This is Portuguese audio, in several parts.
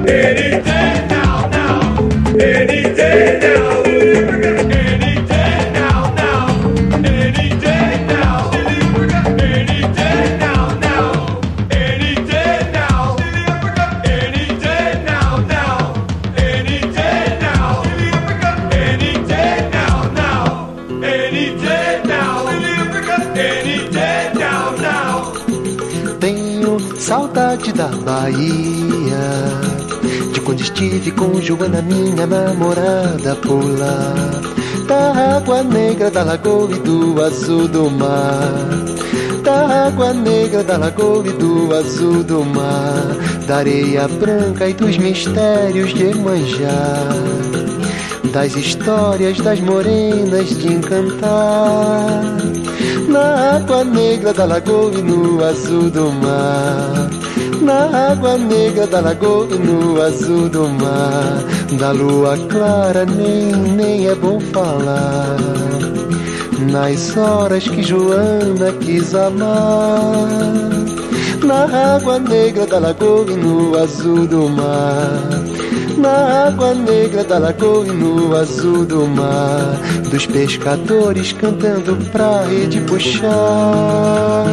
Saudade da Bahia, de quando estive com Joana, minha namorada por lá. Da água negra da lagoa e do azul do mar. Da água negra da lagoa e do azul do mar. Da areia branca e dos mistérios de Iemanjá. Das histórias das morenas de encantar. Na água negra da lagoa e no azul do mar. Na água negra da lagoa e no azul do mar. Da lua clara nem é bom falar. Nas horas que Joana quis amar. Na água negra da lagoa e no azul do mar. Na água negra da lagoa e no azul do mar. Dos pescadores cantando pra rede puxar.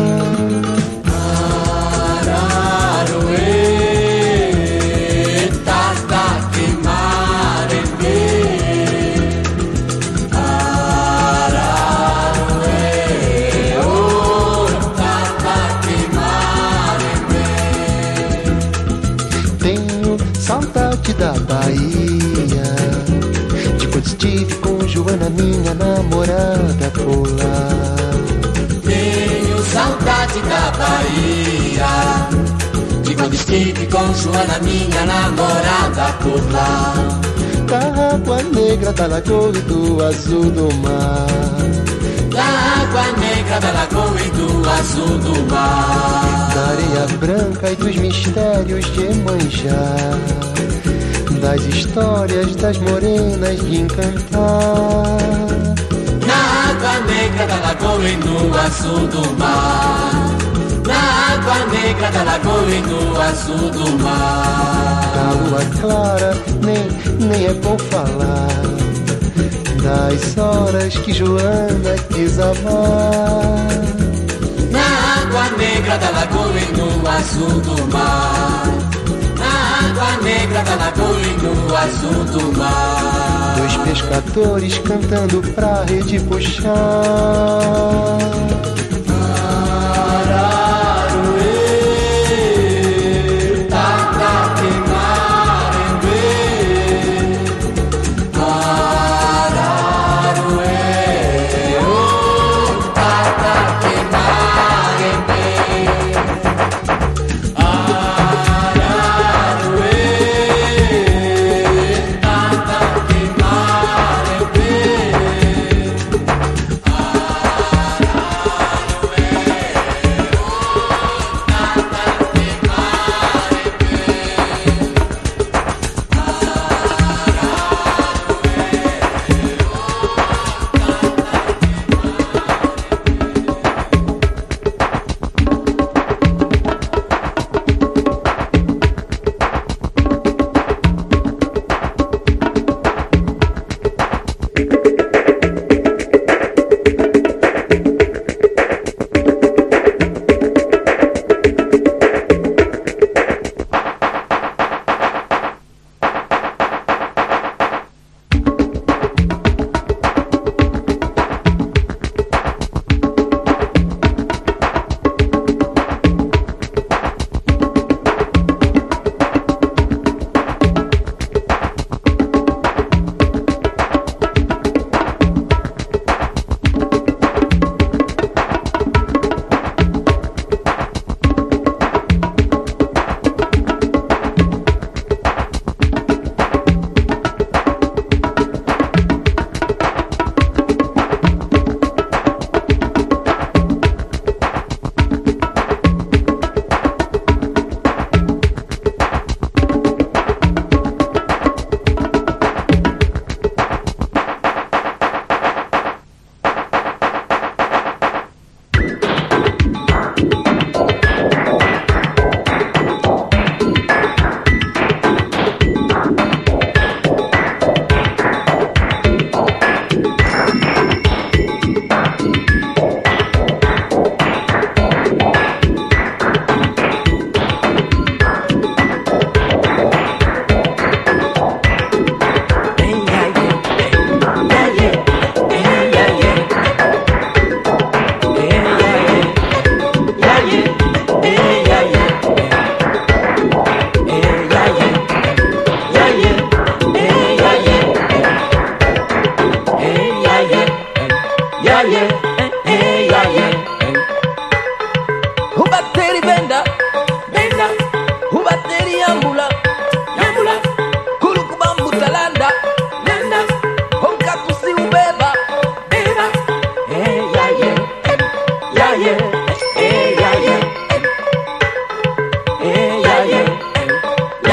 Da Bahia, de quando estive com Joana, minha namorada por lá. Tenho saudade da Bahia, de quando estive com Joana, minha namorada por lá. Da água negra da lagoa e do azul do mar. Da água negra da lagoa e do azul do mar. Da areia branca e dos mistérios de Iemanjá. Das histórias das morenas de encantar. Na água negra da lagoa e no azul do mar. Na água negra da lagoa e no azul do mar. Da lua clara nem é bom falar. Das horas que Joana quis amar. Na água negra da lagoa e no azul do mar. Água negra da lagoa e no azul do mar. Dois pescadores cantando pra rede puxar.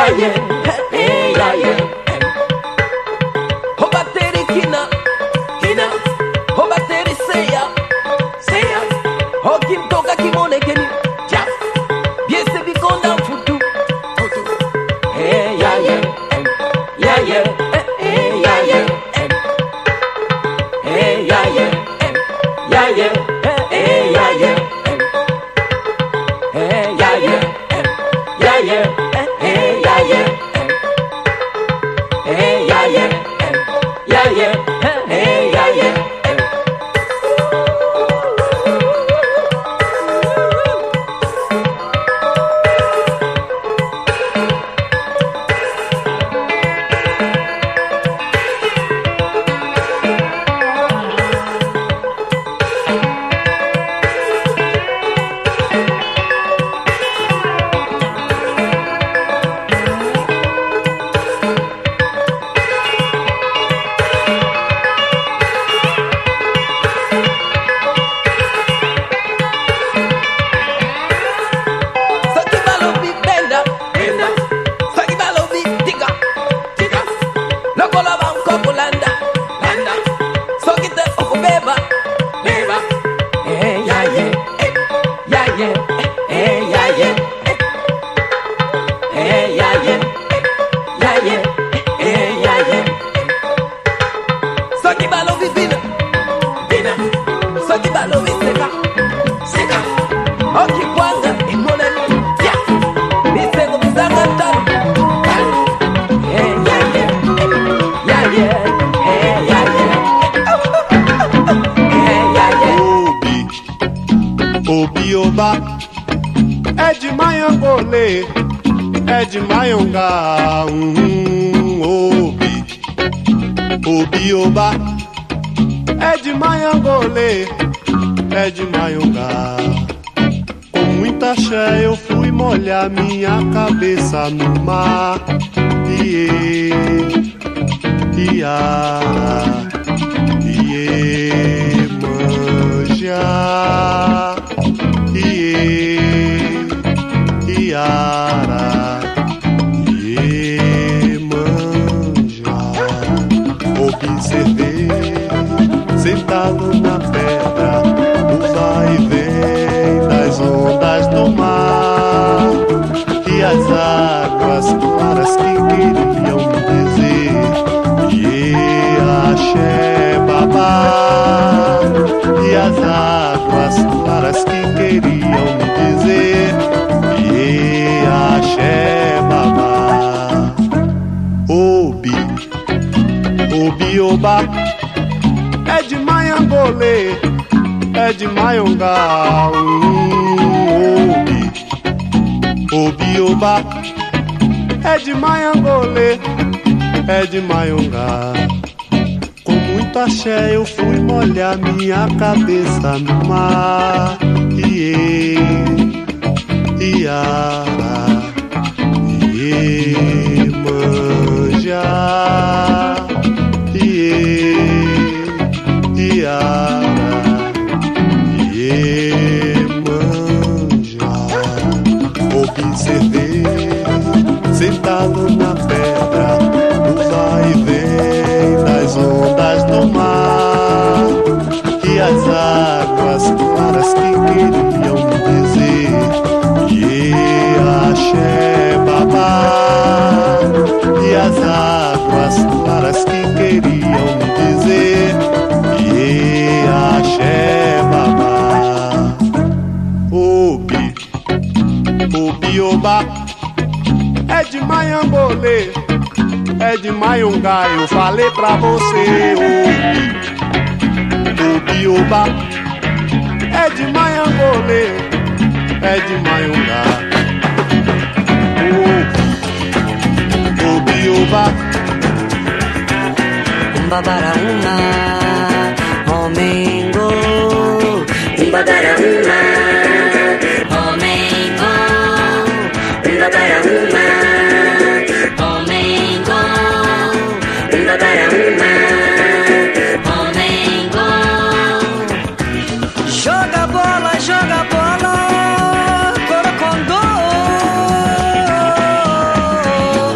É de Maiangolê, é de Maiongá, Obi, Oba. É de Maiangolê, é de Maiongá. Com muita axé eu fui molhar minha cabeça no mar. Iê, iá, iê, manjar. Iê, iara, iê, manjar. Observei, sentado na pedra, o vai e vem das ondas do mar. E as águas claras que queriam me dizer iê, axé, babá. E as águas claras que queriam me dizer iê, axé, babá. Obi, Obi, Oba. É de Maiangolê, é de Maiongá, Obi, Obi, Oba. É de Maiangolê, é de Maiongá. Com muito axé eu fui molhar minha cabeça no mar. Iê, iá, iê, manjar. Iê, iá, iê, manjar. Observei, sentado na pedra, o vai e vem das ondas do mar. E as águas claras que queriam me dizer iê, axé, babá. E as águas claras que queriam me dizer iê, axé, babá. Obi, Obi, Oba. É de Maiangolê, é de Maiongá. Eu falei pra você, Obi, Obi, Oba. É de Maiangolê, é de Maiongá. Obi, Oba. Umbabaraúna, Homengo. Umbabaraúna, Homengo. Umbabaraúna, Homengo. Umbabaraúna, Homengo. Joga bola, corocondô.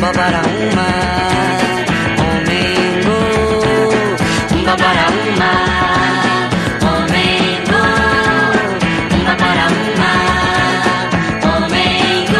babara uma, omengo, babara uma, omengo, babara uma, omengo.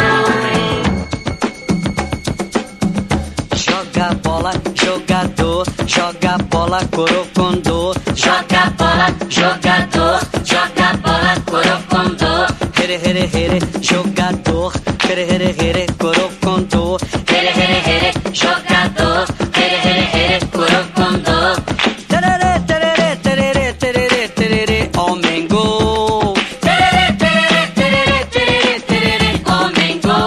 Joga bola, jogador, joga bola, corocondô. Joga bola, jogador, joga bola, corocondô. Here, here, here, jogador, here, here, here, corocondô. Here, here, here, jogador, here, here, here, corocondô. Tererê, tererê, tererê, tererê, tererê, omengo. Tererê, tererê, tererê, tererê, tererê, omengo.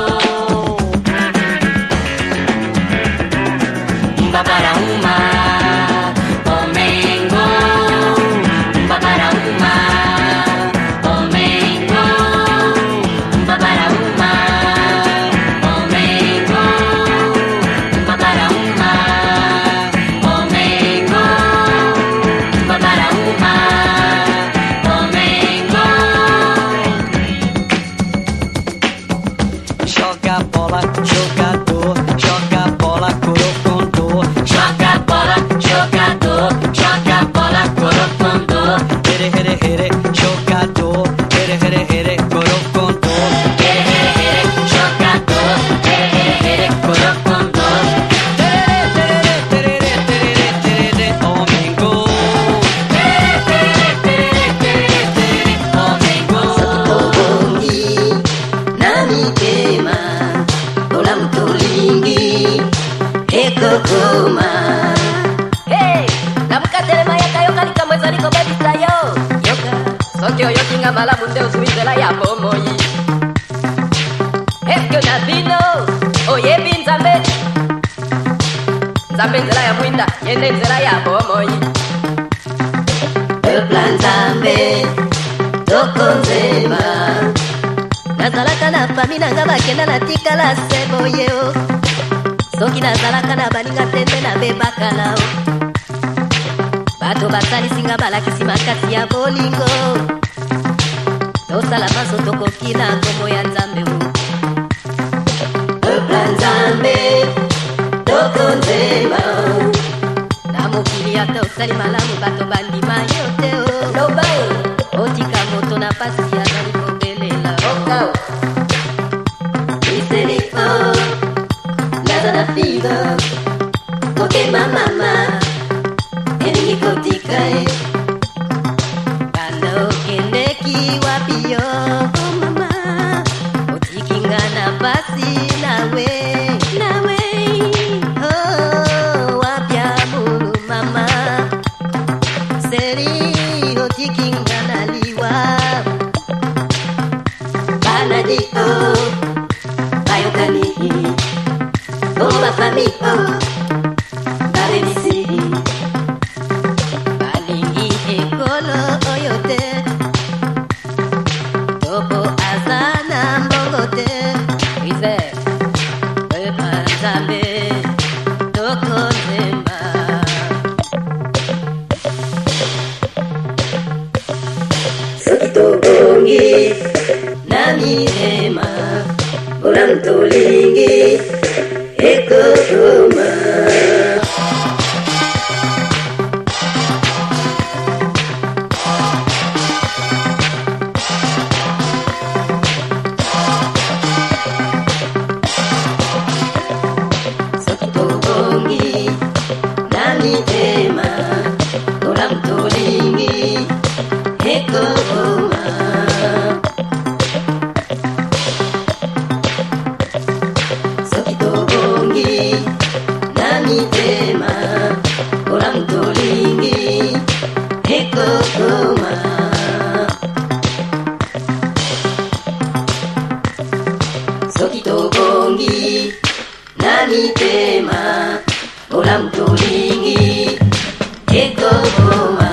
Babara uma, omengo. Babara uma, omengo. Babara uma, omengo. Babara uma, omengo. Babara uma, omengo. Joga bola, jogador, joga bola, corocondô. Joga bola, jogador, joga bola, corocondô. Here, here, here, jogador, here, here, here, corocondô. Here, here, here, jogador, here, here, here, corocondô. Tererê, tererê, tererê, tererê, tererê, omengo. Tererê, tererê, tererê, tererê, tererê, omengo. Namitema, olamtolingi, ekokoma. Hey, namukaterema yakayoka likamweza likobabisayo. Yoka, soki oyo kinga malamu nde ozwi nzela ya bomoi. Eske na bino, oyebi nzambe? Nzambe nzela ya mwinda, yende nzela ya bomoi. Epla nzambe, toko nzema. Nazalaka na fami nanga bakenda natikala seboyeo. Soki nazalaka na baninga tende na bebakala o. Bato basalisinga balakisi makasi ya bolingo. Tosala maso tokoki na kombo ya nzambe o. Epla nzambe, toko nzema. Na mokili ata osali malamu bato bandima yo te o. Loba o, otika moto na pasi azali kobelela oka o. Iseniko, nazana figo, kokema mama, elingi kotika e. Banda okendeki wapi yo, oh mama, otikinga na pasi nawe, nawe. Oh, wapya mulu mama, seri otikinga na liwa. Banadiko, bayokani, oh ma famille, oh, barebisi. Balingi ekolo oyote, topo azana mbongote. Ize, wepa nzambe, toko nzemba. Soki tobongi, nami ema, olamtolingi, ekokoma. Soki tobongi, nami ema, olamtolingi, ekokoma. Soki tobongi, nami ema, olamtolingi, ekokoma. Soki tobongi, nami ema, olamtolingi, ekokoma.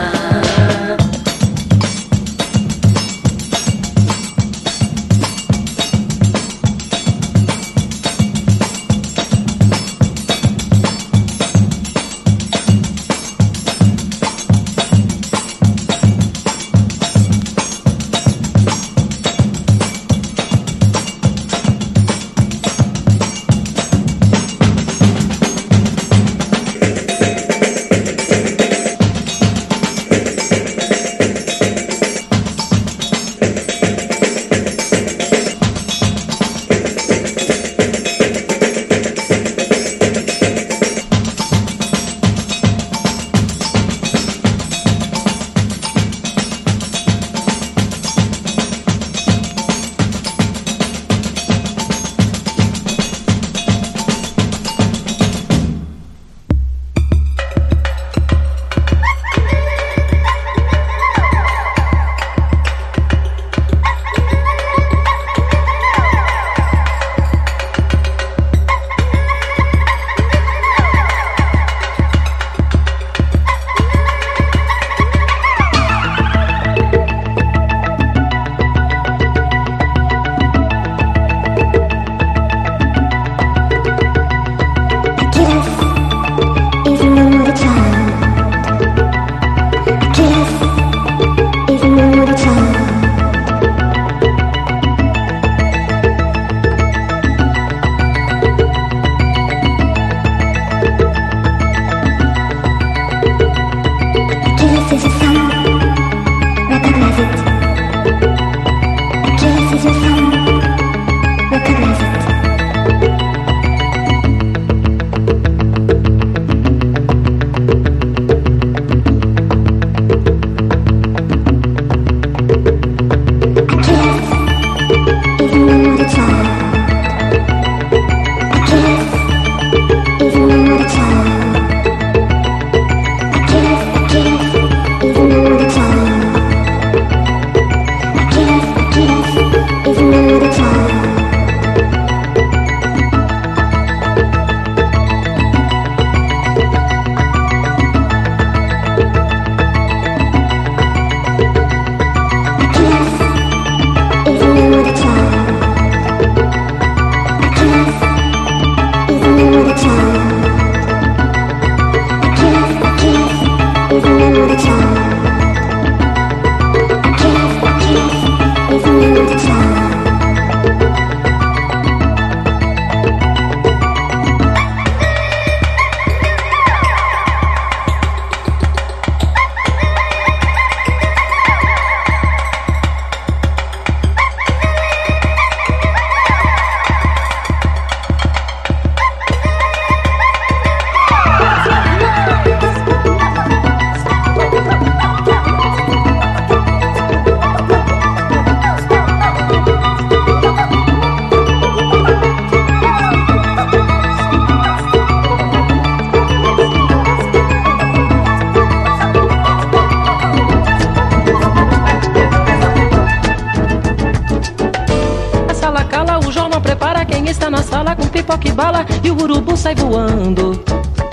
E o urubu sai voando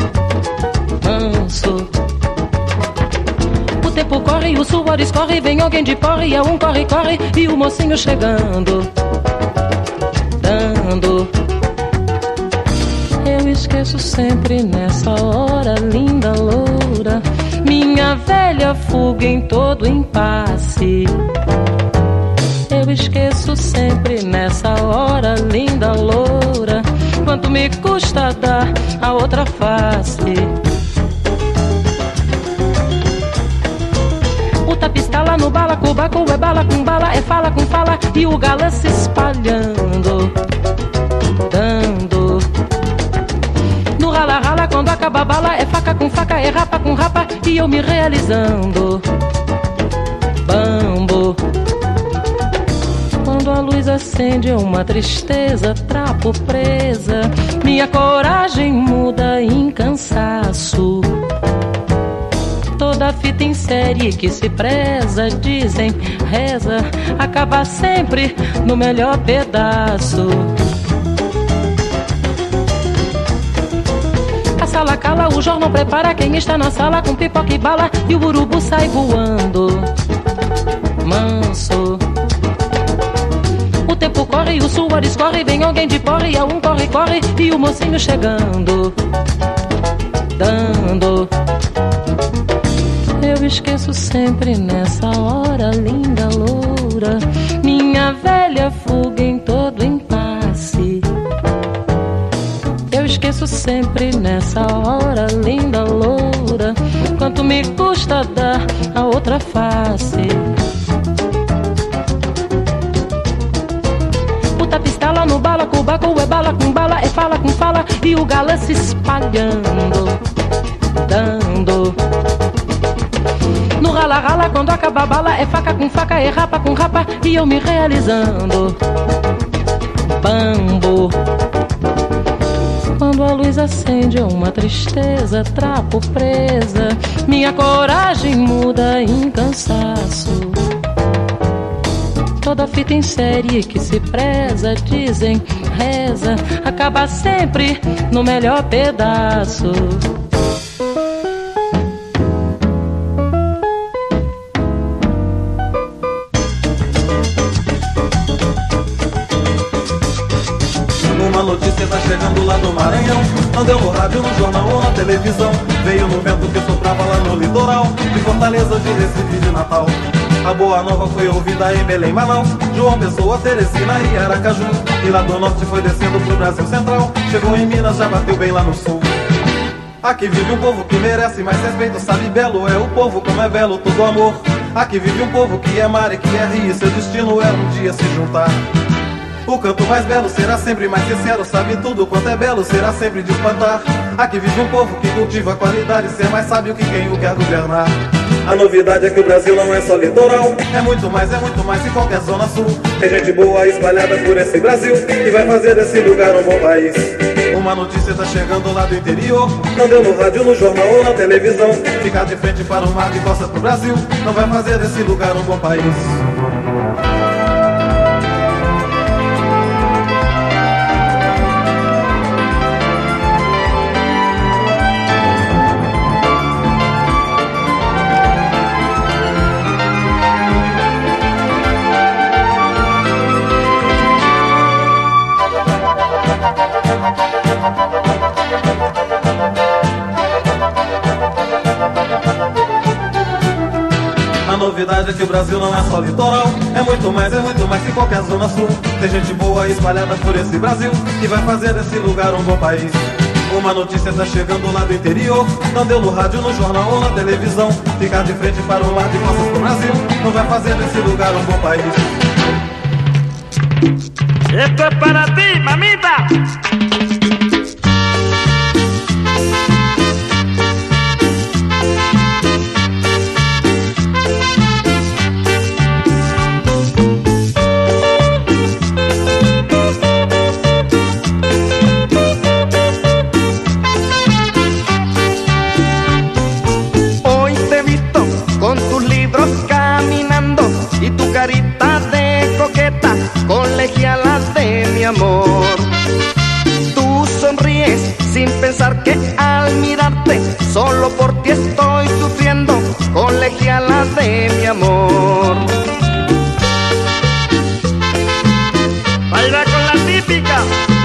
manso. O tempo corre, o suor escorre, vem alguém de porre, é um corre, corre, e o mocinho chegando, dando. Eu esqueço sempre nessa hora, linda loura, minha velha fuga em todo impasse. Eu esqueço sempre nessa hora, linda loura, quanto me custa dar a outra face. O tapistala no bala, cubaco é bala com bala, é fala com fala, e o galã se espalhando, dando. No rala rala, quando acaba a bala, é faca com faca, é rapa com rapa, e eu me realizando, bambo. Quando a luz acende é uma tristeza, trapo presa, minha coragem muda em cansaço. Toda fita em série que se preza, dizem, reza, acaba sempre no melhor pedaço. A sala cala, o jornal prepara, quem está na sala com pipoca e bala, e o urubu sai voando manso. O tempo corre, o suor escorre, vem alguém de porre, é um corre, corre, e o mocinho chegando, dando. Eu esqueço sempre nessa hora, linda loura, minha velha fuga em todo impasse. Eu esqueço sempre nessa hora, linda loura, quanto me custa dar a outra face. Pistala no bala, cubaco é bala com bala, é fala com fala, e o galã se espalhando, dando. No rala rala, quando acaba a bala, é faca com faca, é rapa com rapa, e eu me realizando, bambo. Quando a luz acende é uma tristeza, trapo presa, minha coragem muda em cansaço. Toda fita em série que se preza, dizem, reza, acaba sempre no melhor pedaço. Uma notícia tá chegando lá do Maranhão, não deu no rádio, no jornal ou na televisão. Veio no vento que soprava lá no litoral, de Fortaleza, de Recife, de Natal. A boa nova foi ouvida em Belém, Manaus, João Pessoa, Teresina e Aracaju. E lá do norte foi descendo pro Brasil Central, chegou em Minas, já bateu bem lá no sul. Aqui vive um povo que merece mais respeito, sabe belo é o povo, como é belo todo amor. Aqui vive um povo que é mar e que é rio, seu destino é um dia se juntar. O canto mais belo será sempre mais sincero, sabe tudo quanto é belo, será sempre de espantar. Aqui vive um povo que cultiva a qualidade, ser mais sábio que quem o quer governar. A novidade é que o Brasil não é só litoral, é muito mais em qualquer zona sul. Tem gente boa espalhada por esse Brasil, que vai fazer desse lugar um bom país. Uma notícia tá chegando lá do interior, não deu no rádio, no jornal ou na televisão. Ficar de frente para o mar de costas pro Brasil não vai fazer desse lugar um bom país. A novidade é que o Brasil não é só litoral, é muito mais que qualquer zona sul. Tem gente boa espalhada por esse Brasil que vai fazer desse lugar um bom país. Uma notícia tá chegando lá do interior, não deu no rádio, no jornal ou na televisão. Ficar de frente para o mar de costas pro Brasil não vai fazer desse lugar um bom país. Esto es para ti, mamita. Colegiala de mi amor. Tú sonríes sin pensar que al mirarte solo por ti estoy sufriendo. Colegiala de mi amor. Baila con la típica.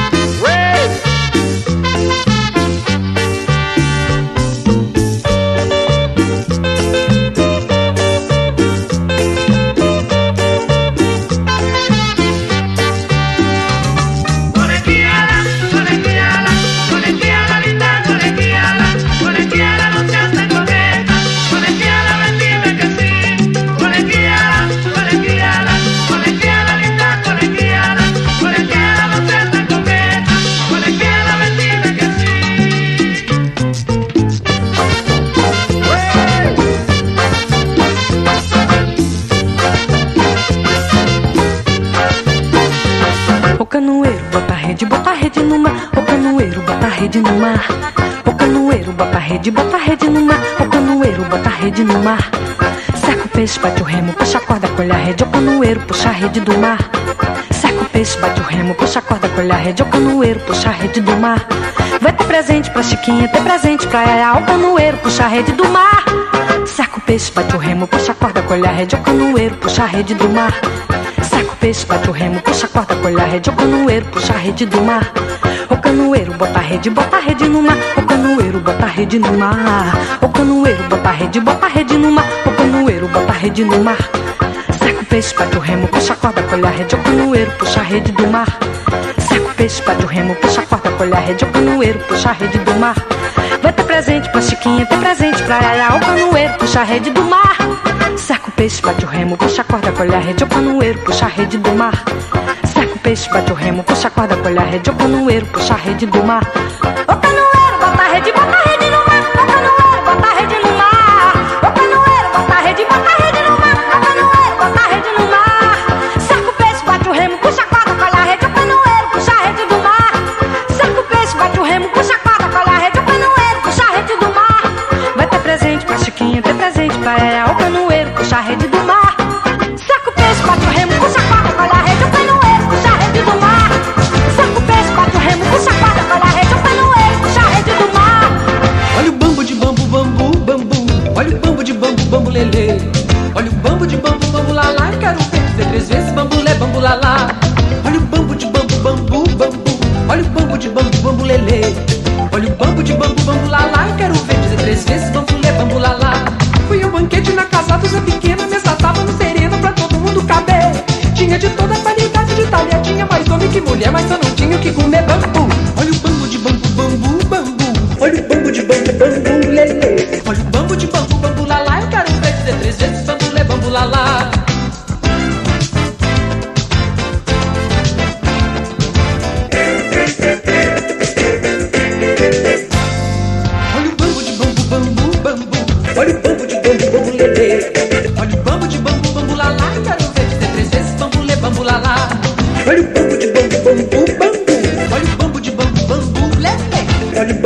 No mar, o canoeiro bota a rede no mar, o canoeiro bota a rede no mar. Cerca o peixe, bate o remo, puxa a corda, colhe a rede, o canoeiro puxa a rede do mar. Cerca o peixe, bate o remo, puxa a corda, colhe a rede, o canoeiro puxa a rede do mar. Vai ter presente pra Chiquinha, ter presente pra Yaya, o canoeiro puxa a rede do mar. Cerca o peixe, bate o remo, puxa a corda, colhe a rede, o canoeiro puxa a rede do mar. Cerca o peixe, bate o remo, puxa a corda, colhe a rede, o canoeiro puxa a rede do mar. O canoeiro bota a rede no mar, o canoeiro bota a rede no mar. O canoeiro bota a rede no mar, o canoeiro bota a rede no mar. Cerca o peixe, bate o remo, puxa a corda, colhe a rede, o canoeiro puxa a rede do mar. Cerca o peixe, bate o remo, puxa a corda, colhe a rede, o canoeiro puxa a rede do mar. Vai ter presente pra Chiquinha, ter presente pra Yaya, o canoeiro puxa a rede do mar. Cerca o peixe, bate o remo, puxa a corda, colhe a rede, o canoeiro puxa a rede do mar. Cerca o peixe, bate o remo, puxa a corda, colhe a rede, o canoeiro puxa a rede do mar. O canoeiro bota a rede no mar, o canoeiro bota a rede no mar. O canoeiro bota a rede no mar, o canoeiro bota a rede no mar. Cerca o peixe, bate o remo, puxa a corda, colhe a rede, o canoeiro puxa a rede do mar. Cerca o peixe, bate o remo, puxa a corda, colhe a rede, o canoeiro puxa a rede do mar. Vai ter presente pra Chiquinha, ter presente pra Yaya, o canoeiro puxa a rede do mar. Cerca o peixe, bate o remo, puxa a corda, colhe a rede, o canoeiro puxa a rede do mar. Cerca o peixe, bate o remo, puxa a corda, colhe a rede, o canoeiro puxa a rede do mar. Olha o bambu de bambu, bambu, bambu. Olha o bambu de bambu, bambu, lelê. Olha o bambu de bambu, bambu, lalá. Eu quero ver dizer 3 vezes bambu, lê, bambu, lalá. Olha o bambu de bambu, bambu, bambu. Olha o bambu de bambu, bambu, lelê. Olha o bambu de bambu, bambu, lalá. Eu quero ver dizer 3 vezes bambu, lê, bambu, lalá. Fui ao banquete na casa do Zé Pequeno, mesa tava no sereno pra todo mundo caber. Tinha de toda qualidade de talher, tinha mais homem que mulher, mas só não tinha o que comer bambu. Olha o bambu de bambu, bambu, bambu. Olha o bambu de bambu, bambu, lelê. Olha o bambu de bambu, bambu, lalá. Eu quero ver dizer 3 vezes bambu, lê, bambu, lalá.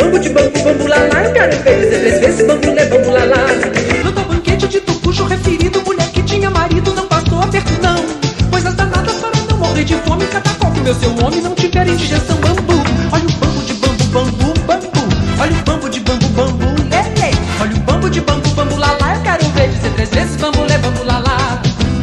bambu de bambu, bambu lalá. Eu quero ver dizer 3 vezes bambulé, bambu lalá. No tal banquete de tucuxo referido, mulher que tinha marido não passou aperto não. Coisas danadas para não morrer de fome. Cada qual que meu seu homem não tiver indigestão. Bambu, olha o bambu de bambu, bambu, bambu. Olha o bambu de bambu, bambu, lelê. Olha o bambu de bambu, bambu lalá. Eu quero ver dizer 3 vezes bambulé, bambu lalá.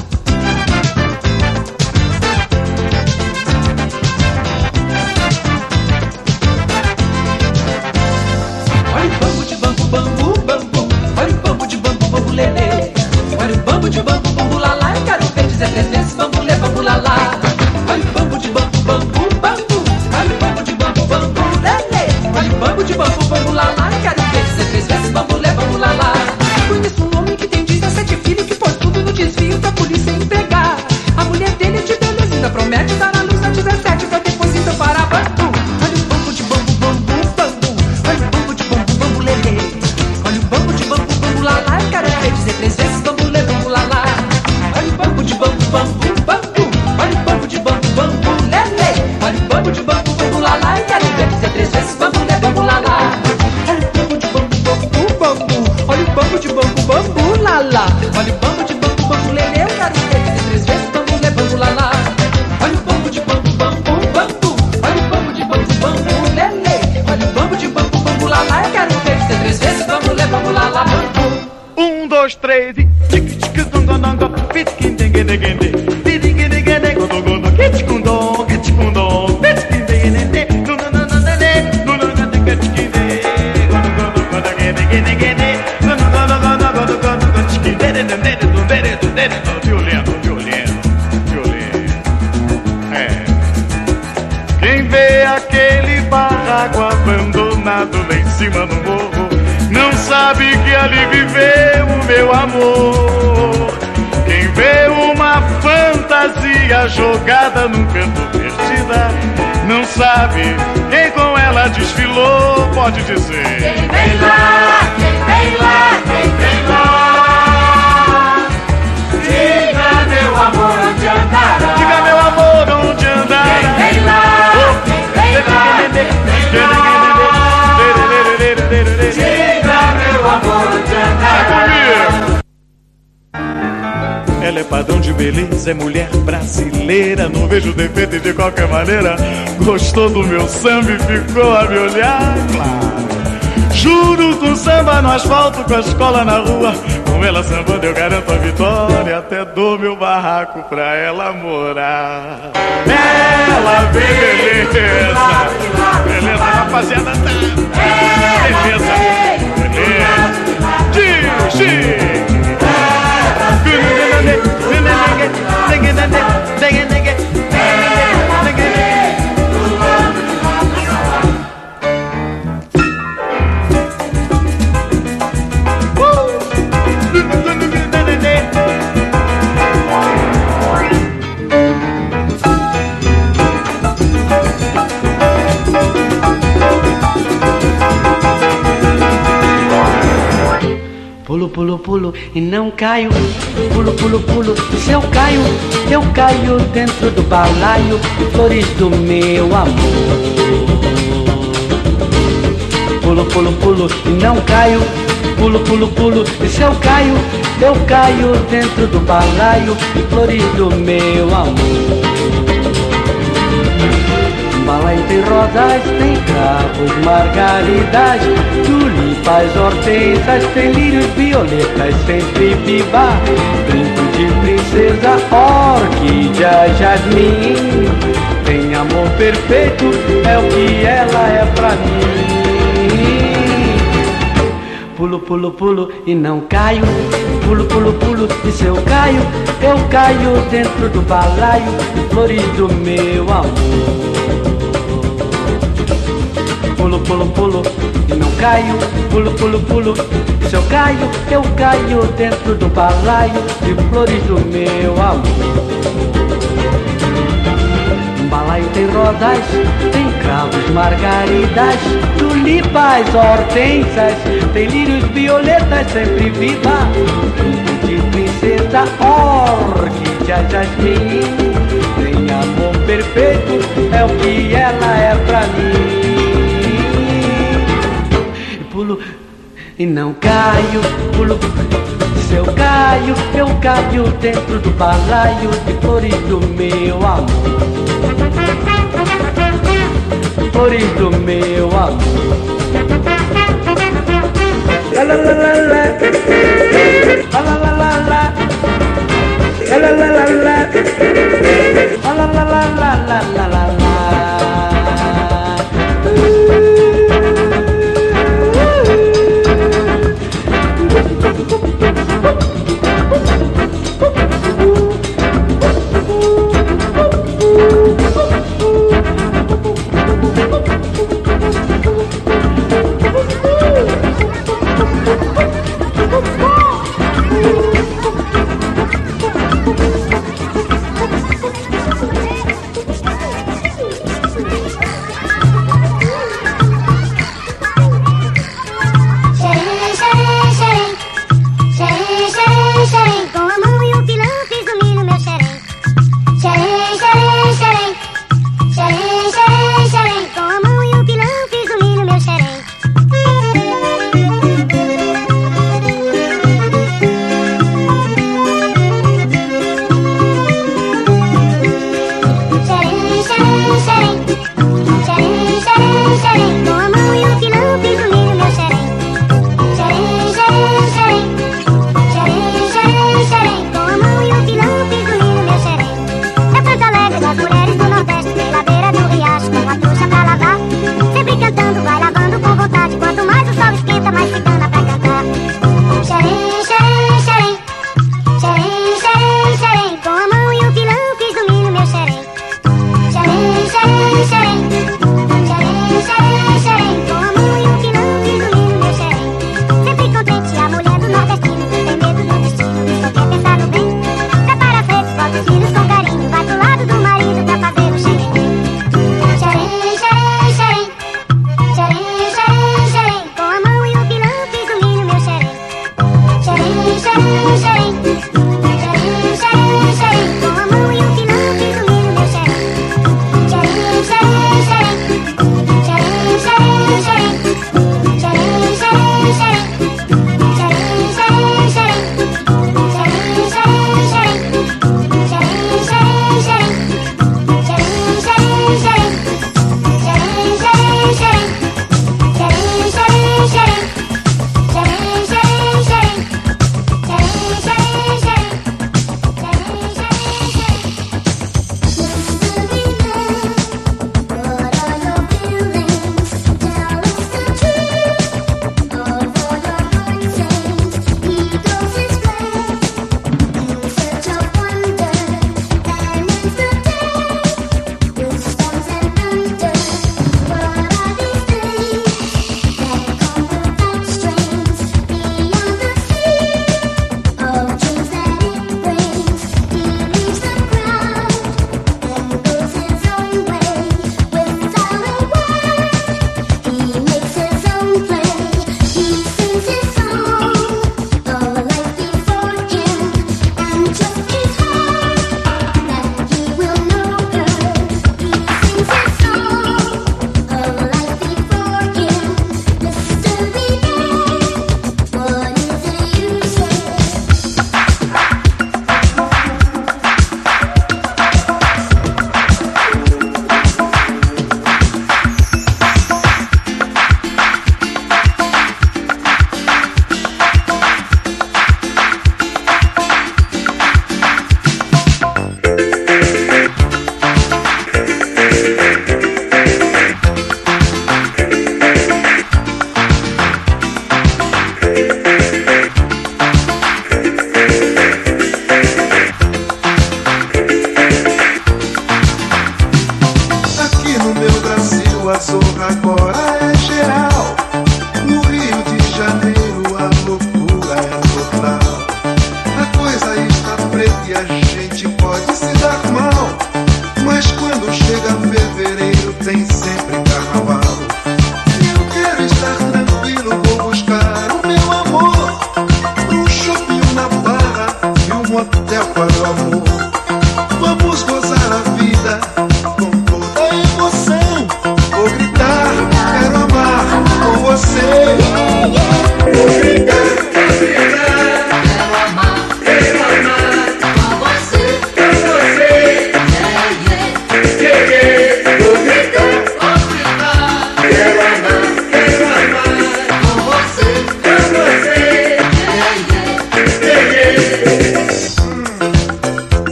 Olha o bambu de bambu, bambu, bambu. Olha o bambu de bambu, bambu, lelê. Olha o bambu de bambu, bambu lalá. Eu quero ver dizer 3 vezes bambulé, bambu lalá. Olha o bambu de bambu, bambu, bambu. Olha o bambu de bambu, bambu, lelê. Olha o bambu de bambu, bambu lalá. Eu quero ver dizer 3 vezes bambulé, bambu lalá. Conheço um homem que tem 17 filhos que pôs tudo no desvio pra polícia empregar. A mulher dele de beleza ainda promete dar a luz a 17 pra depois então parar bambu. Olha o bambu de bambu, bambu, bambu. Olha o bambu de bambu, bambu, lelê. Olha o bambu de bambu, bambu, lalá. Eu quero ver dizer 3 vezes bambulé, bambu, lalá. Olha o bambu de bambu, bambu, bambu. Olha o bambu de bambu, bambu, lelê. Olha o bambu de bambu, bambu, lalá. Eu quero ver dizer 3 vezes bambulé, bambu, lalá. Olha o bambu de bambu, bambu, bambu. Olha o bambu de bambu, bambu, lalá. Olha o bambu de bambu, bambu, lelê. Eu quero ver dizer 3 vezes bambulé, bambu, lalá. Olha o bambu de bambu, bambu, bambu. Olha o bambu de bambu, bambu, lelê. Olha o bambu de bambu, bambu, lalá. Eu quero ver dizer 3 vezes bambulé, bambu, lalá, bambu. 1, 2, 3 e tic-tic-tung-tung-tung, pit-kin-ding-ding-ding-ding, pit-kin-ding-ding-ding, gondo-gondo, kit-kundong, kit-kundong, pit-kin-ding-ding-ding, nu-nu-nu-nu-nu-nu, nu-nu-nu-nu-nu, kit-kin-ding, gondo-gondo-gondo, kit-kin-ding-ding-ding, nu-nu-nu-nu-nu-nu-nu, kit-kin-ding-ding-ding-ding, violento, violento, violento. Quem vê aquele barraco abandonado lá em cima no morro não sabe que ali viveu o meu amor. Quem vê uma fantasia jogada num canto perdida não sabe quem com ela desfilou, pode dizer. Quem vem lá, quem vem lá, quem vem lá. Diga meu amor onde andará. Diga meu amor onde andará. Quem vem lá, quem vem lá, quem vem lá. Diga meu amor onde andará. Ela é padrão de beleza, é mulher brasileira. Não vejo defeito e de qualquer maneira gostou do meu samba e ficou a me olhar, claro. Juro com samba no asfalto, com a escola na rua. Com ela sambando eu garanto a vitória. Até dou meu barraco pra ela morar. Ela vem, beleza. Beleza, rapaziada, tá. Beleza, beleza. Diz. Pulo, pulo, pulo e não caio. Pulo, pulo, pulo, se eu caio dentro do balaio de flores do meu amor. Pulo, pulo, pulo e não caio. Pulo, pulo, pulo e se eu caio dentro do balaio de flores do meu amor. Balaio tem rosas, tem cravos, margaridas, tulipas, hortensas, tem lírios, violetas, sempre viva. Brinco de princesa, orquídea, jasmim. Tem amor perfeito, é o que ela é pra mim. Pulo, pulo, pulo e não caio. Pulo, pulo, pulo e se eu caio dentro do balaio de flores do meu amor. Pulo, pulo, pulo e não caio. Pulo, pulo, pulo e se eu caio dentro do balaio de flores do meu amor. Um balaio tem rosas, tem cravos, margaridas, tulipas, hortensas, tem lírios, violetas, sempre viva. Brinco de princesa, orquídea, jasmim. Tem amor perfeito, é o que ela é pra mim. pulo e não caio, pulo. Se eu caio dentro do balaio de flores do meu amor. Flores do meu amor. La la la la la, la la la la la, la la la la la, la la la la la la la la.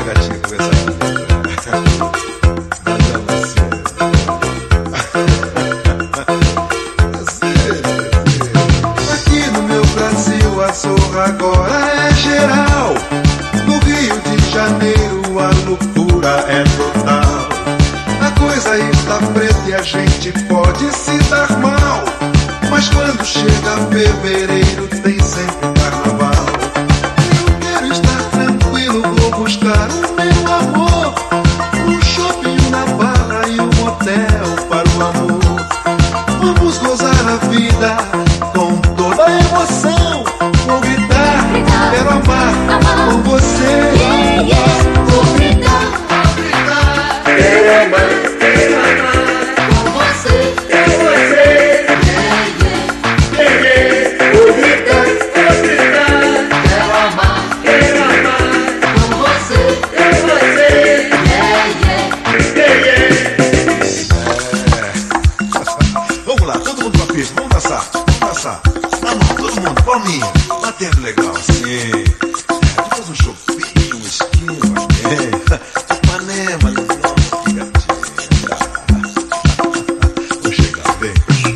gatinha conversar comigo. Aqui no meu Brasil a zorra agora é geral. No Rio de Janeiro a loucura é total. A coisa está preta e a gente pode se dar mal, mas quando chega fevereiro tem sempre carnaval. Eu quero estar tranquilo, vou buscar o meu amor, um shopping, na barra e um hotel para o amor. Vamos gozar a vida com toda a emoção. Vou gritar, quero amar com você. Vou gritar, quero amar com você. Vou gritar, quero amar com você. Vamos lá, todo mundo pra pista, vamos dançar, vamos dançar. Na mão, todo mundo, palminha, batendo legal assim. Depois um chopinho, um esquilo, Ipanema, nossa, que gatinha. Vou chegar, vem.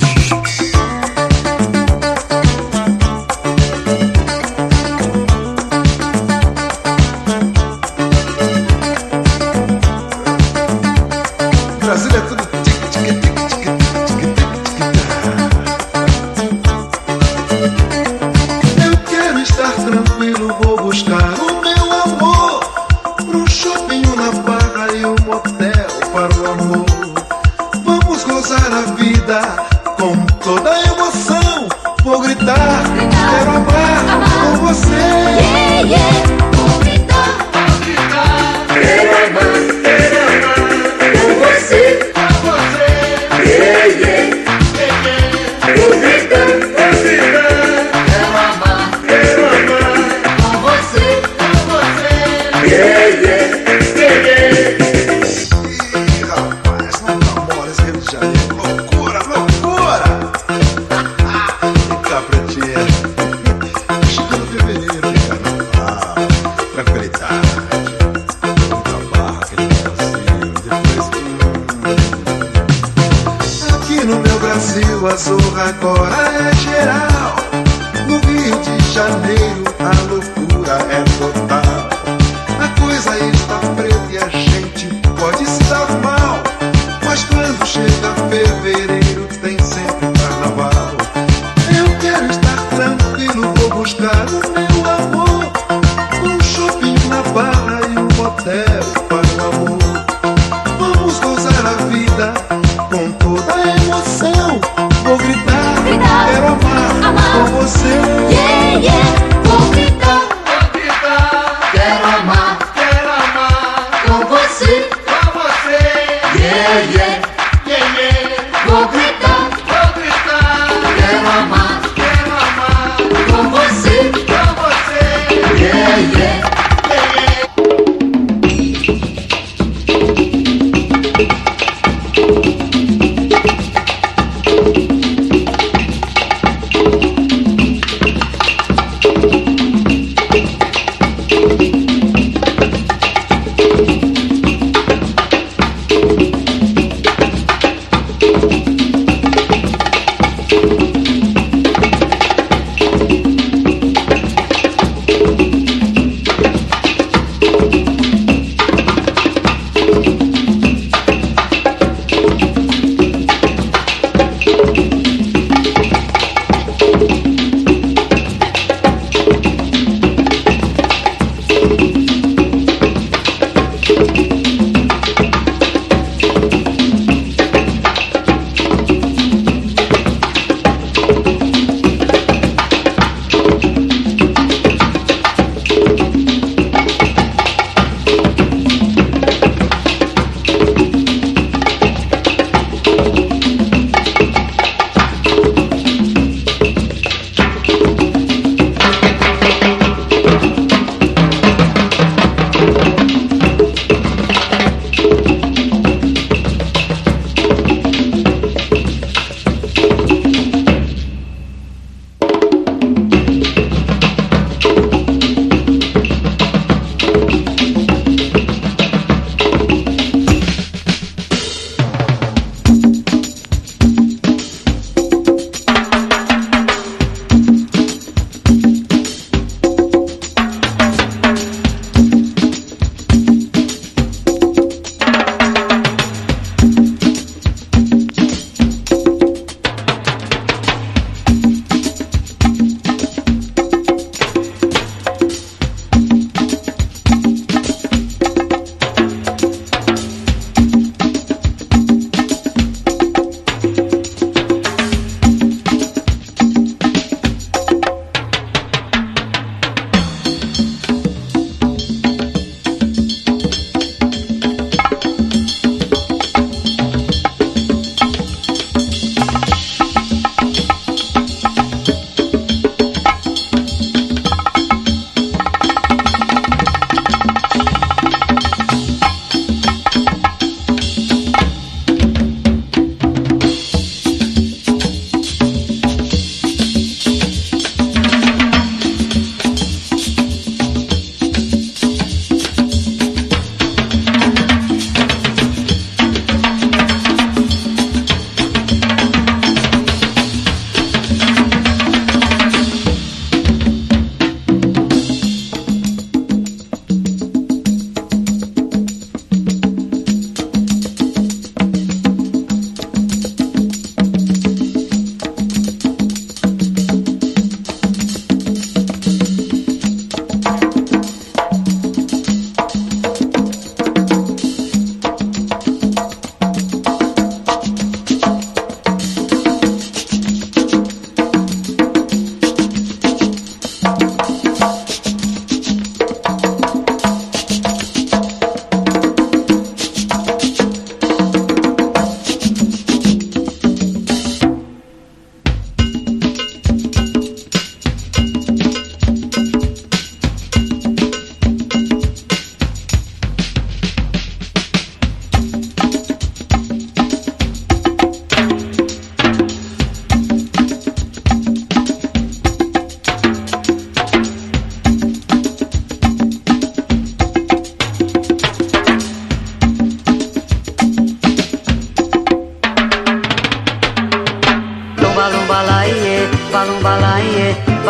Brasília é tudo eu quero estar tranquilo, vou buscar o meu amor, pro shopping, na barra e um motel para o amor. Vamos gozar a vida com toda a emoção. Vou gritar, quero amar com você. Vou gritar, quero amar com você. Vou gritar, quero amar com você. Ih, rapaz, não tá mole esse Rio de Janeiro. Loucura, loucura. Vem cá, pretinha. Chegando fevereiro, tem carnaval, tranquilidade. Muita barra, aquele negocinho. Depois aqui no meu Brasil a zorra agora é geral. No Rio de Janeiro a loucura é total. A coisa está preta e a gente pode se dar mal, mas quando chega fevereiro tem sempre carnaval. Eu quero estar tranquilo, vou buscar o meu amor, um shopping, na barra e um hotel para o amor. Vamos gozar a vida com toda a emoção. Vou gritar, quero amar com você. Vou gritar, quero amar com você. Vou gritar, quero amar com você.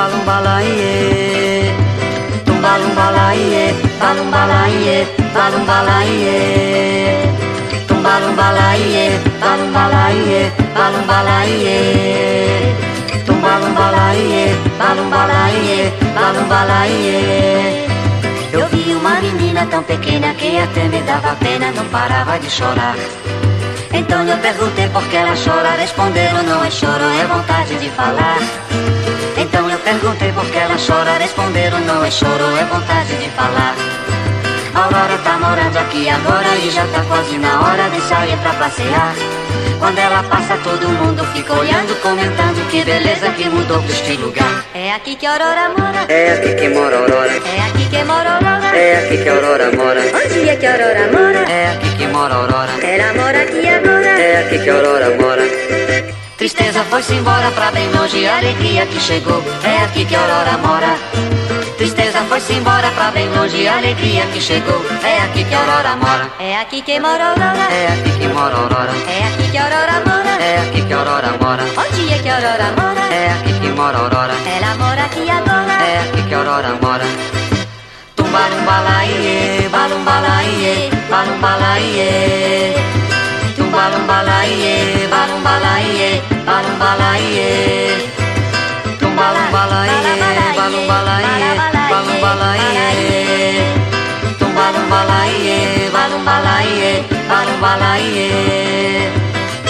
balumbalaie, tumbalumbalaie, balumbalaie, balumbalaie, tumbalumbalaie, balumbalaie, balumbalaie, tumbalumbalaie, balumbalaie, balumbalaie. Eu vi uma menina tão pequena que até me dava pena, não parava de chorar. Então eu perguntei por que ela chora, responderam não é choro, é vontade de falar. Então eu perguntei por que ela chora, responderam não é choro, é vontade de falar. A Aurora tá morando aqui agora e já tá quase na hora de sair pra passear. Quando ela passa todo mundo fica olhando, comentando que beleza que mudou pra este lugar. É aqui que a Aurora mora, é aqui que mora a Aurora, é aqui que mora a Aurora, é aqui que a Aurora mora. Onde é que a Aurora mora? É aqui que mora a Aurora, ela mora aqui agora, é aqui que a Aurora mora. Tristeza foi-se embora pra bem longe, a alegria que chegou, é aqui que a Aurora mora. Tristeza foi-se embora pra bem longe, a alegria que chegou, é aqui que a Aurora mora. É aqui que mora a Aurora, é aqui que mora a Aurora, é aqui que a Aurora mora, é aqui que a Aurora mora. Onde é que a Aurora mora? É aqui que mora a Aurora, ela mora aqui agora, é aqui que a Aurora mora. Tumbalumbalaie, balumbalaie, balumbalaie, tumbalumbalaie, balumbalaie, balumbalaie, tumbalumbalaie, balumbalaie, balumbalaie, tumbalumbalaie, balumbalaie, balumbalaie.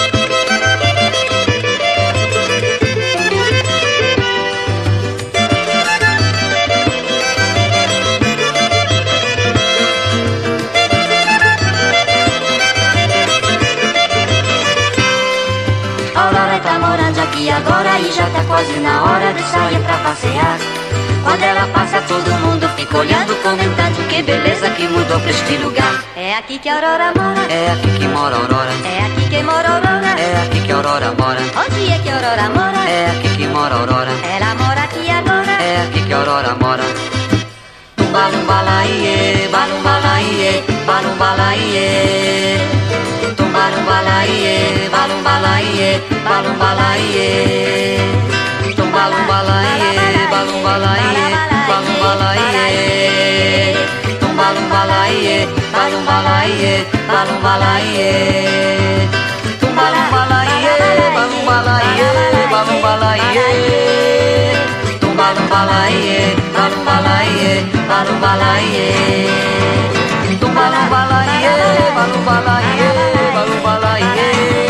Aqui agora e já tá quase na hora de sair pra passear. Quando ela passa todo mundo fica olhando, comentando que beleza que mudou pra este lugar. É aqui que a Aurora mora, é aqui que mora a Aurora, é aqui que mora a Aurora, é aqui que a Aurora mora. Onde é que a Aurora mora? É aqui que mora a Aurora, ela mora aqui agora, é aqui que a Aurora mora. Tumbalumbalaie, balumbalaie, balumbalaie, tumbalumbalaie, balumbalaie, balumbalaie, tumbalumbalaie, balumbalaie, balumbalaie, tumbalumbalaie, balumbalaie, balumbalaie, tumbalumbalaie, balumbalaie, balumbalaie, tumbalumbalaie, balumbalaie, balumbalaie, tumbalumbalaie, balumbalaie, balumbalaie.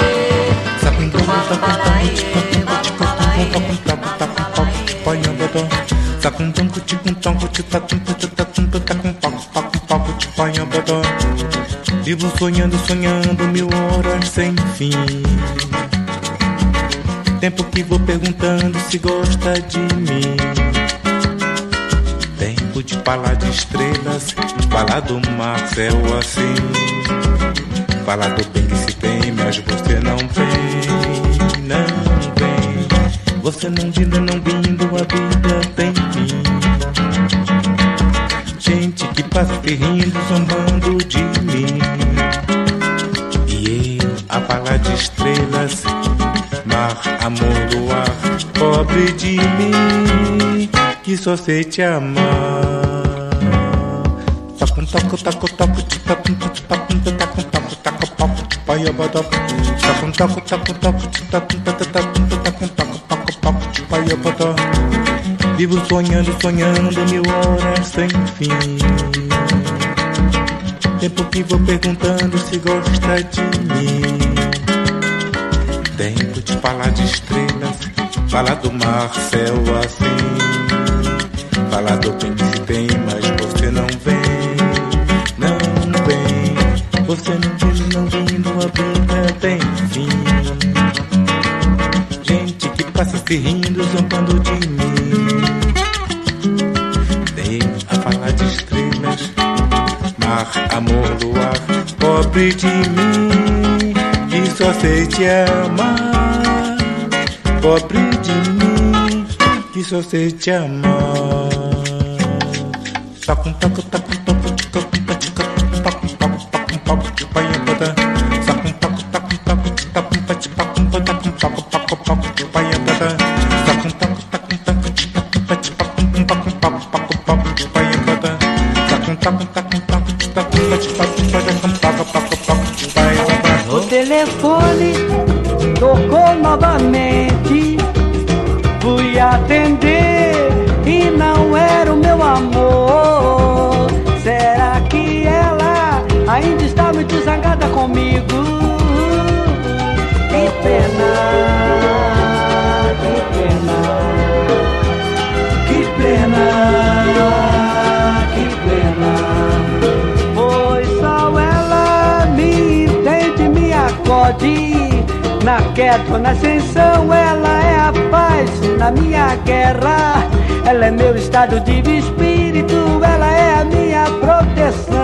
Vivo sonhando, sonhando 1000 horas sem fim. Tempo que vou perguntando se gosta de mim. Tempo de falar de estrelas, falar do mar, céu assim. Falar do bem que se tem, mas você não vem, não vem. Você não vindo, não vindo, a vida tem fim. Gente que passa se rindo, zombando de mim. E eu a falar de estrelas, mar, amor, luar, pobre de mim, que só sei te amar. Taco, taco, taco, taco, taco, taco, taco, taco, taco, taco, taco, paia, bada. Taco, taco, taco, taco, taco, taco, taco, taco, taco, taco, taco, paia, bada. Vivo sonhando, sonhando 1000 horas sem fim. Tempo que vou perguntando se gosta de mim. Tempo de falar de estrelas, falar do mar, céu assim. Falar do bem que se tem, mas você não vem, não vem. Você não vindo, não vindo, a vida tem fim. Gente que passa se rindo, zombando de mim. Tempo a falar de estrelas, mar, amor, luar, pobre de mim, que só sei te amar. Pobre de mim, que só sei te amar. Taco, taco, taco, taco, taco, taco, taco, taco, taco, taco, paia, bada. Taco, taco, taco, taco, taco, taco, taco, taco, taco, taco, paia, bada. Taco, taco, taco, taco, taco, taco, O telefone tocou novamente. Fui atender e não era o meu amor. Será que ela ainda está muito zangada comigo? Que pena, que pena, que pena, que pena. Pois só ela me entende, me acode. Na queda ou na ascensão, ela é a paz na minha guerra. Ela é meu estado de espírito, ela é a minha proteção.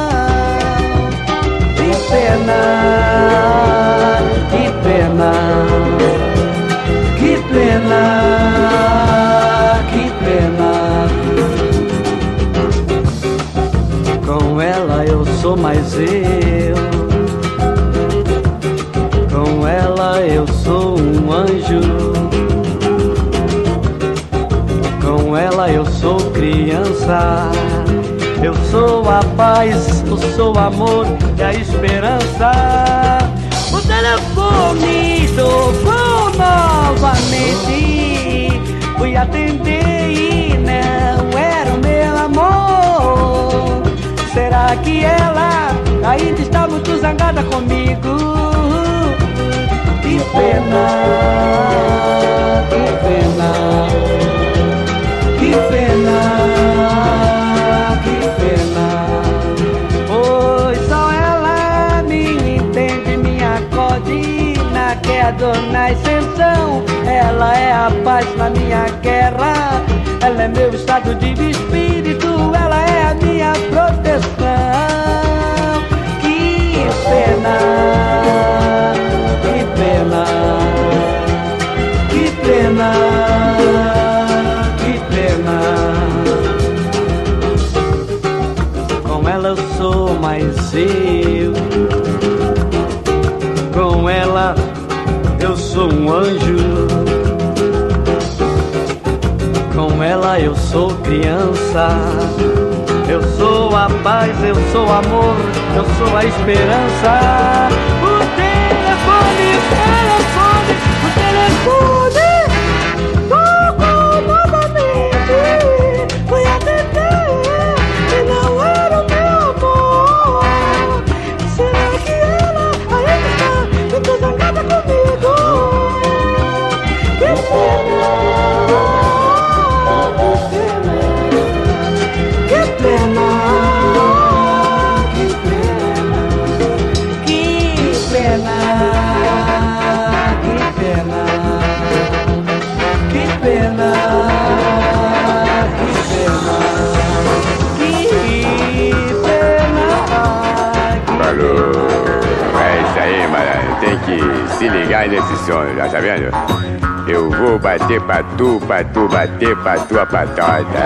Que pena, que pena, que pena, que pena. Com ela eu sou mais eu. Com ela eu sou um anjo. Com ela eu sou criança. Eu sou a paz, eu sou o amor e a esperança. O telefone tocou novamente. Fui atender e não era o meu amor. Será que ela ainda está muito zangada comigo? Que pena, que pena, que pena, que pena. Pois só ela me entende, me acode na queda ou na ascensão. Ela é a paz na minha guerra. Ela é meu estado de espírito, ela é a minha proteção. Que pena, que pena, que pena, que pena. Com ela eu sou mais eu. Com ela eu sou um anjo. Com ela eu sou criança. Eu sou a paz, eu sou o amor, eu sou a esperança. O telefone tocou novamente. Fui atender e não era o meu amor. Será que ela ainda está muito zangada comigo? Que pena, que pena, que pena, que pena, que pena, que pena, que pena. Falou. É isso aí, mano. Tem que se ligar nesse som, já tá vendo? Eu vou bater pra tu bater pra tua patota.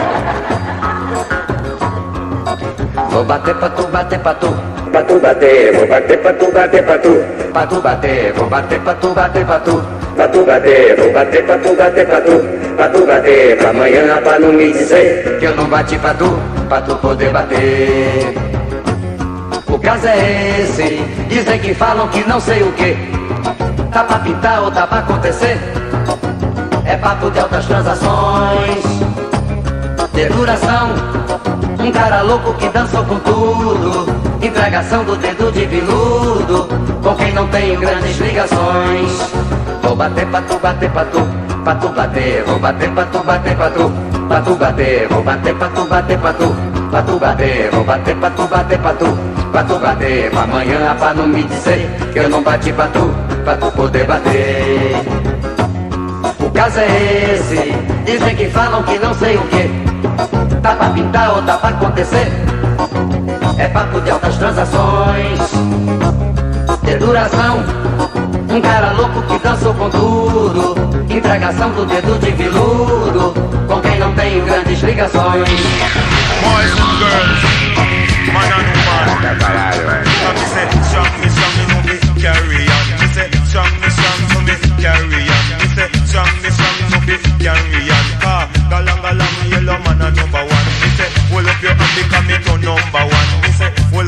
Vou bater pra tu, bater pra tu. Pra tu bater, vou bater pra tu, bater pra tu. Pra tu bater, vou bater pra tu, bater pra tu. Pra tu bater, vou bater pra tu, bater pra tu. Pra tu bater, pra amanhã pra não me dizer que eu não bati pra tu poder bater. O caso é esse, dizem que falam que não sei o que. Tá pra pintar ou tá pra acontecer? É papo de altas transações, de duração. Um cara louco que dançou com tudo. Entregação do dedo de viludo com quem não tem grandes ligações. Vou bater pra tu, bater pra tu. Pra tu bater, vou bater pra tu, bater pra tu. Pra tu bater, vou bater pra tu, bater pra tu. Pra tu bater, vou bater pra tu, bater pra tu. Pra tu bater, pra amanhã pra não me dizer que eu não bati pra tu poder bater. O caso é esse, dizem que falam que não sei o que. Tá pra pintar ou tá pra acontecer? É papo de altas transações, de duração. Um cara louco que dançou com tudo. Entregação do dedo de viludo com quem não tem grandes ligações. Boys and girls, man and woman. Me say strong, me no be carry on. Me say strong, me carry on. Me say strong, no be carry on. Galang, yellow man a number one. Me say hold up your hand because me to number one. Me say hold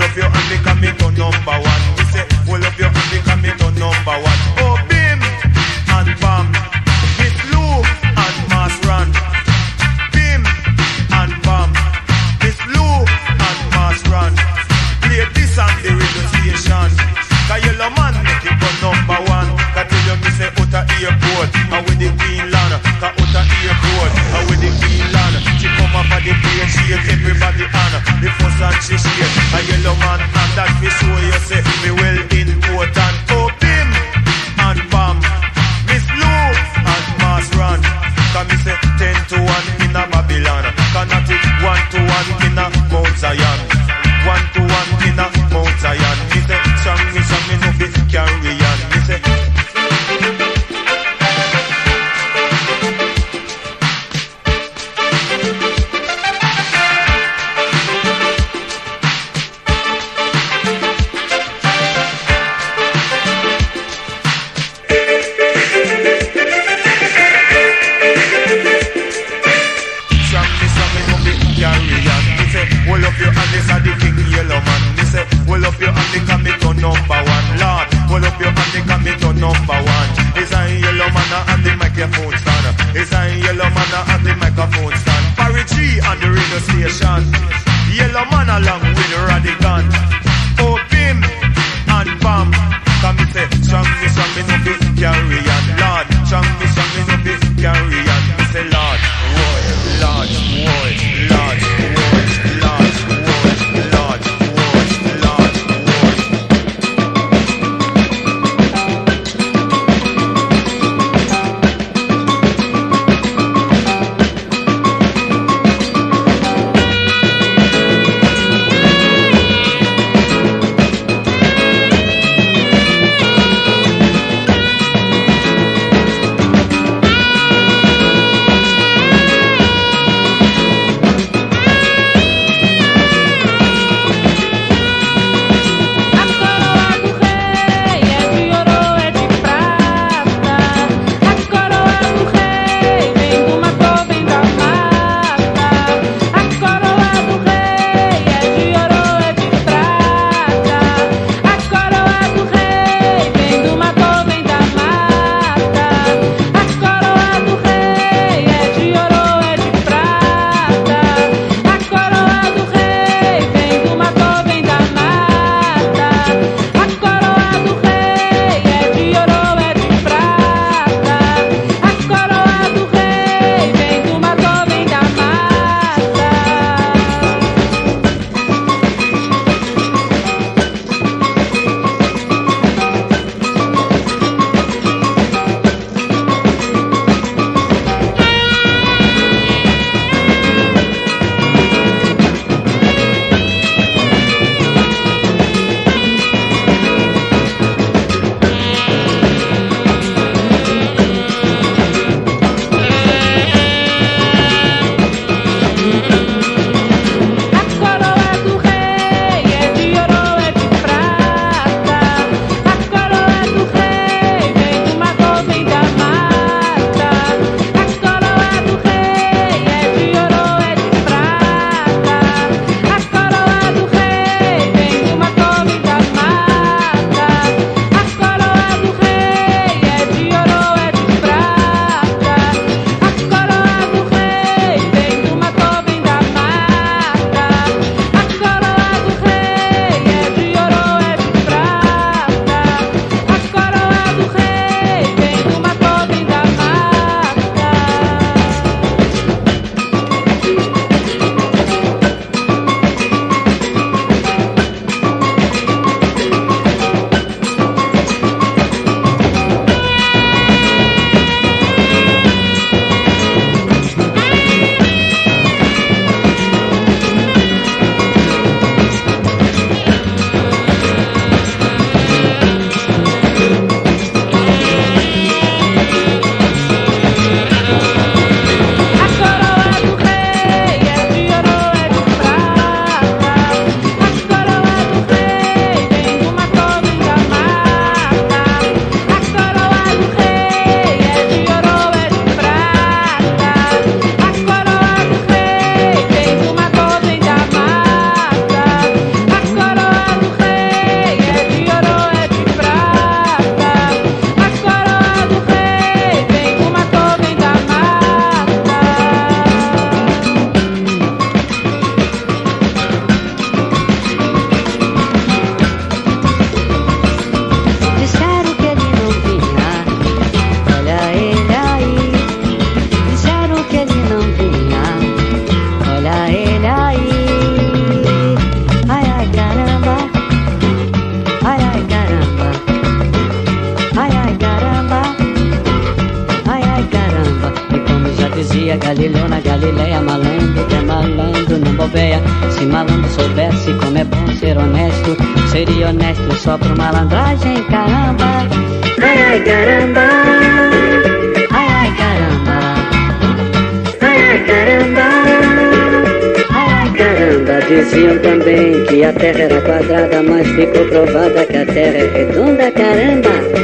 Se malandro soubesse como é bom ser honesto, seria honesto só por malandragem, caramba. Ai, ai, caramba. Ai, ai, caramba. Ai, ai, caramba. Ai, ai, caramba. Diziam também que a terra era quadrada, mas ficou provada que a terra é redonda, caramba.